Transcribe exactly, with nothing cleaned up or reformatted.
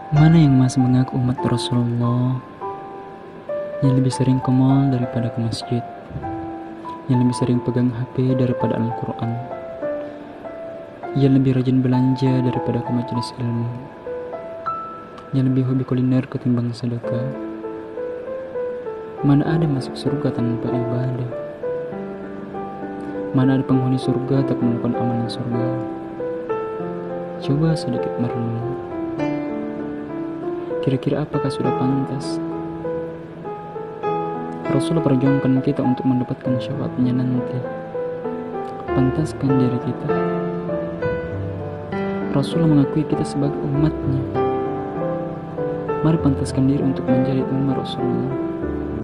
Mana yang masih mengaku umat Rasulullah, yang lebih sering ke mall daripada ke masjid, yang lebih sering pegang H P daripada Al-Quran, yang lebih rajin belanja daripada ke majelis ilmu, yang lebih hobi kuliner ketimbang sedekah. Mana ada masuk surga tanpa ibadah? Mana ada penghuni surga tak melakukan amalan surga? Coba sedikit merenung. Kira-kira apakah sudah pantas Rasul perjuangkan kita untuk mendapatkan syafaatnya nanti? Pantaskah diri kita? Rasul mengakui kita sebagai umatnya. Mari pantaskan diri untuk menjadi umat Rasulullah.